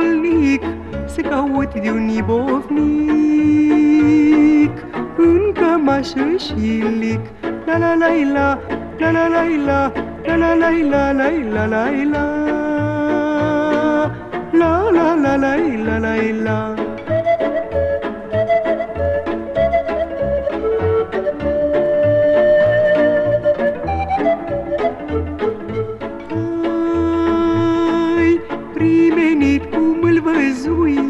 bolnic se caut de un ibovnic în cămașă și lic. La la la la, la la la la, la la la la la la la la, la la la la la la la. Primenit cum îl văzui,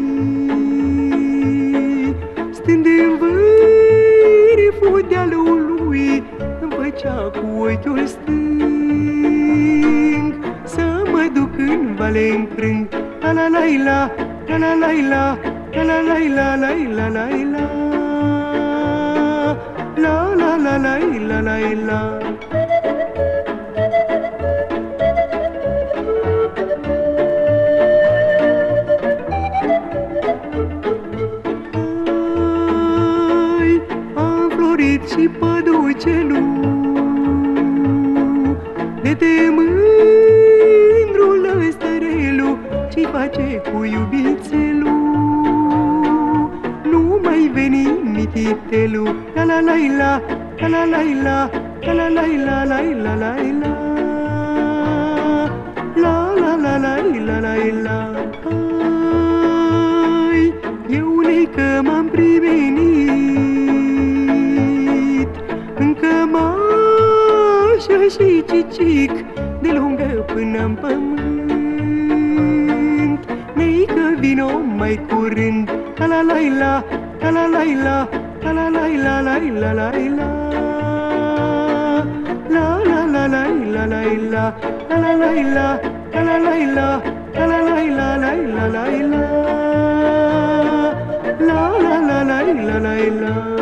stând în vârful dealului, îmi făcea cu ochiul stâng să mă duc în vale în crâng. La la la la, la la la la, la la la la la la la la, la la la la la la. Și păducelul de mândrul ăstărelul ce-i face cu iubițelul. Nu mai veni mititelul. La la la la, la la la la, la la la la la la la la, la la la la la la. Eu nei că m-am privenit în cămașă și cicic, de lungă până-n pământ. Nei că vino mai curând. La la la la, la la la la, la la la la la la la la, la la la la la la, la la la la, la la la la, la la la la la la la la, la la la la la la la.